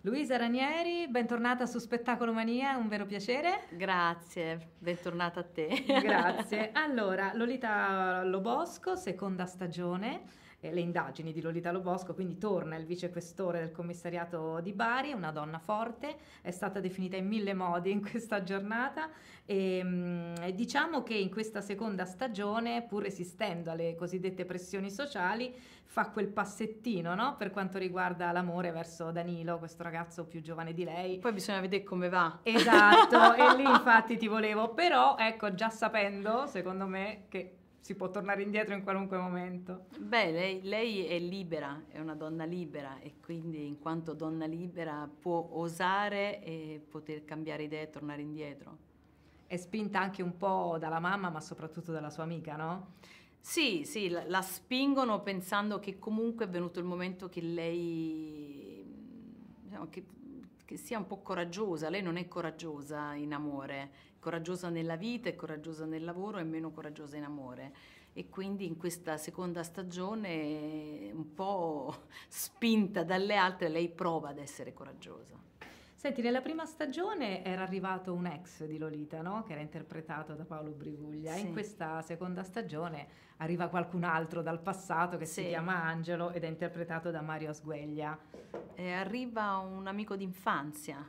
Luisa Ranieri, bentornata su Spettacolo Mania, un vero piacere. Grazie, bentornata a te. Grazie. Allora, Lolita Lobosco, seconda stagione, le indagini di Lolita Lobosco, quindi torna il vicequestore del commissariato di Bari, una donna forte, è stata definita in mille modi in questa giornata e diciamo che in questa seconda stagione, pur resistendo alle cosiddette pressioni sociali, fa quel passettino, no? Per quanto riguarda l'amore verso Danilo, questo ragazzo più giovane di lei. Poi bisogna vedere come va. Esatto, e lì infatti ti volevo, però ecco, già sapendo, secondo me, che si può tornare indietro in qualunque momento. Beh, lei è libera, è una donna libera e quindi in quanto donna libera può osare e poter cambiare idea e tornare indietro. È spinta anche un po' dalla mamma, ma soprattutto dalla sua amica, no? Sì, la spingono pensando che comunque è venuto il momento che lei, diciamo, che sia un po' coraggiosa. Lei non è coraggiosa in amore, è coraggiosa nella vita, è coraggiosa nel lavoro e meno coraggiosa in amore. E quindi in questa seconda stagione, un po' spinta dalle altre, lei prova ad essere coraggiosa. Senti, nella prima stagione era arrivato un ex di Lolita, no? Che era interpretato da Paolo Briguglia. Sì. In questa seconda stagione arriva qualcun altro dal passato che si chiama Angelo ed è interpretato da Mario Asgueglia. Arriva un amico d'infanzia,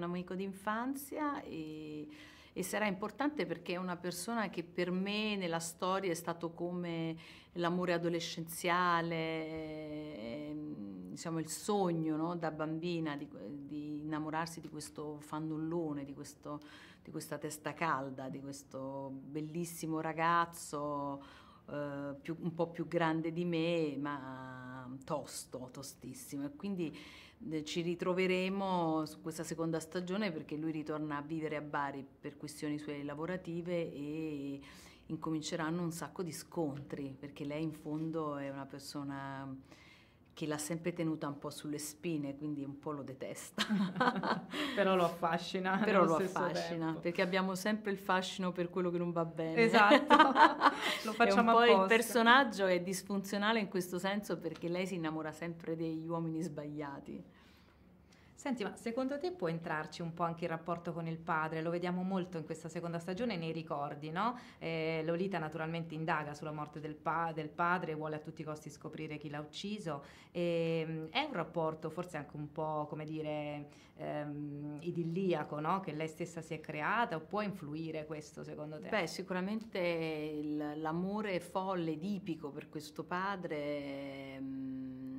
e sarà importante perché è una persona che per me nella storia è stato come l'amore adolescenziale, diciamo il sogno, no? Da bambina di innamorarsi di questo fannullone, di questa testa calda, di questo bellissimo ragazzo un po' più grande di me, ma tostissimo. E quindi ci ritroveremo su questa seconda stagione perché lui ritorna a vivere a Bari per questioni sue lavorative e incominceranno un sacco di scontri perché lei in fondo è una persona che l'ha sempre tenuta un po' sulle spine, quindi un po' lo detesta. Però lo affascina. Però lo affascina, perché abbiamo sempre il fascino per quello che non va bene. Esatto, lo facciamo apposta. Il personaggio è disfunzionale in questo senso perché lei si innamora sempre degli uomini sbagliati. Senti, ma secondo te può entrarci un po' anche il rapporto con il padre? Lo vediamo molto in questa seconda stagione nei ricordi, no? Lolita naturalmente indaga sulla morte del padre, vuole a tutti i costi scoprire chi l'ha ucciso. È un rapporto forse anche un po', come dire, idilliaco, no? Che lei stessa si è creata, o può influire questo secondo te? Beh, sicuramente l'amore folle, edipico per questo padre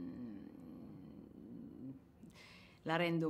la rende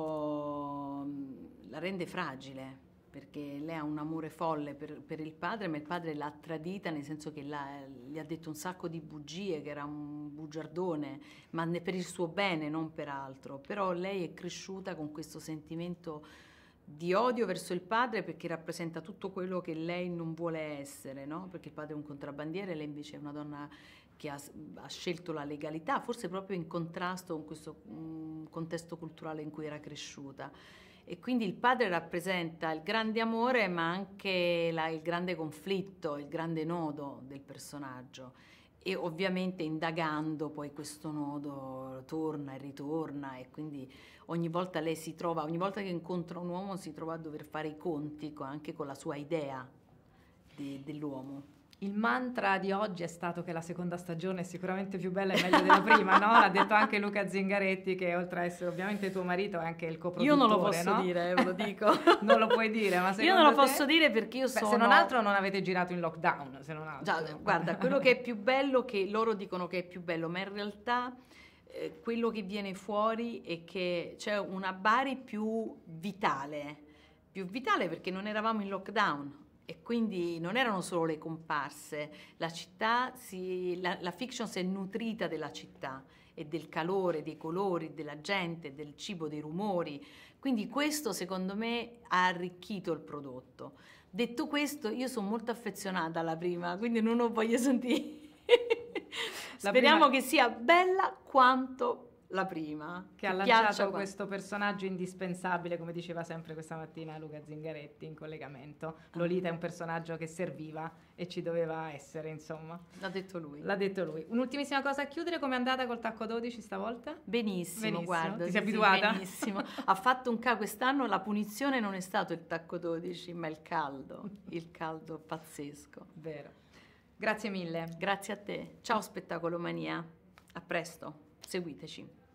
la rende fragile, perché lei ha un amore folle per il padre, ma il padre l'ha tradita, nel senso che gli ha detto un sacco di bugie, che era un bugiardone, ma per il suo bene, non per altro. Però lei è cresciuta con questo sentimento di odio verso il padre perché rappresenta tutto quello che lei non vuole essere, no? Perché il padre è un contrabbandiere, lei invece è una donna che ha scelto la legalità, forse proprio in contrasto con questo contesto culturale in cui era cresciuta. E quindi il padre rappresenta il grande amore, ma anche il grande conflitto, il grande nodo del personaggio. E ovviamente indagando poi questo nodo torna e ritorna, e quindi ogni volta ogni volta che incontra un uomo si trova a dover fare i conti anche con la sua idea dell'uomo. Il mantra di oggi è stato che la seconda stagione è sicuramente più bella e meglio della prima, no? L'ha detto anche Luca Zingaretti, che oltre a essere ovviamente tuo marito è anche il coproduttore. Io non lo posso dire, ve lo dico. Non lo puoi dire, ma io non lo posso dire perché io sono... Se non altro non avete girato in lockdown, se non altro. Già, guarda, quello che è più bello, che loro dicono che è più bello, ma in realtà quello che viene fuori è che c'è una Bari più vitale perché non eravamo in lockdown. E quindi non erano solo le comparse, la fiction si è nutrita della città e del calore, dei colori, della gente, del cibo, dei rumori. Quindi questo secondo me ha arricchito il prodotto. Detto questo, io sono molto affezionata alla prima, quindi non ho voglia di sentire. Speriamo che sia bella quanto la prima. Che ha lanciato questo personaggio indispensabile, come diceva sempre questa mattina Luca Zingaretti in collegamento. Lolita è un personaggio che serviva e ci doveva essere, insomma. L'ha detto lui. L'ha detto lui. Un'ultimissima cosa a chiudere, com'è andata col tacco 12 stavolta? Benissimo, guarda. Ti sei abituata? Benissimo. Ha fatto quest'anno la punizione non è stato il tacco 12, ma il caldo pazzesco. Vero. Grazie mille. Grazie a te. Ciao Spettacolo Mania. A presto. Seguiteci.